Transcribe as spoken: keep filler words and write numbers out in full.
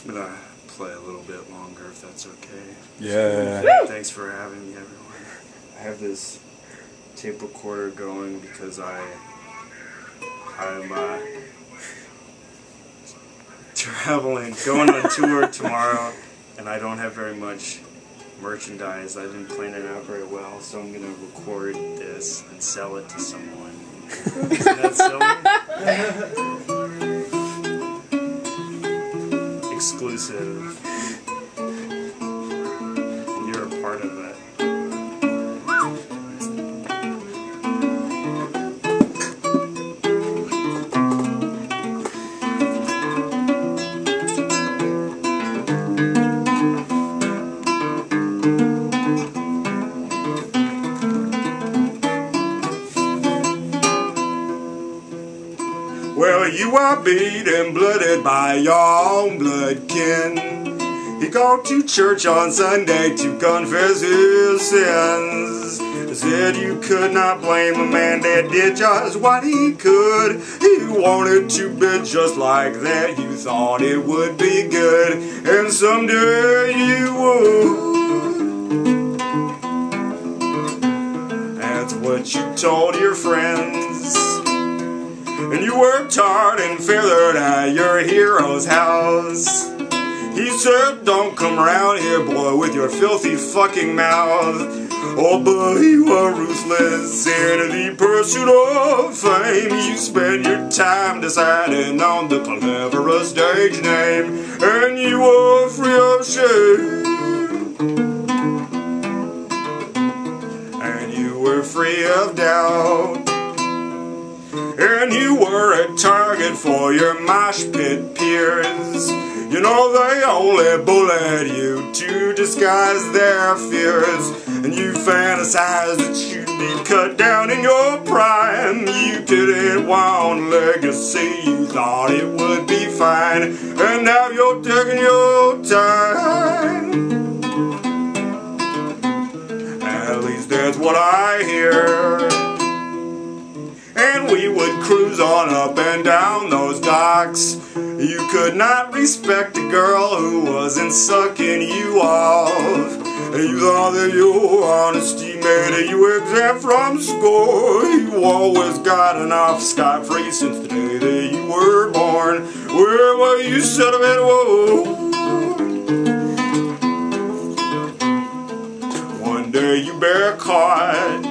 I'm gonna play a little bit longer if that's okay. Yeah. So, thanks for having me, everyone. I have this tape recorder going because I I'm uh, traveling, going on tour tomorrow, and I don't have very much merchandise. I didn't plan it out very well, so I'm gonna record this and sell it to someone. Isn't that silly? Exclusive. And you're a part of it. Well, you are beat and blooded by your own blood kin. He called to church on Sunday to confess his sins. Said you could not blame a man that did just what he could. He wanted to be just like that. You thought it would be good, and someday you would. That's what you told your friends. And you worked hard and feathered at your hero's house. He said, don't come around here, boy, with your filthy fucking mouth. Oh, but you were ruthless in the pursuit of fame. You spent your time deciding on the cleverest stage name, and you were free of shame. And you were free of doubt. And you were a target for your mosh pit peers. You know they only bullied you to disguise their fears. And you fantasized that you'd be cut down in your prime. You didn't want legacy, you thought it would be fine. And now you're taking your time. At least that's what I hear. And we would cruise on up and down those docks. You could not respect a girl who wasn't sucking you off. And you thought that your honesty made you exempt from score. You always gotten off scot-free since the day that you were born. Where were you, son of a whoa? One day you bear caught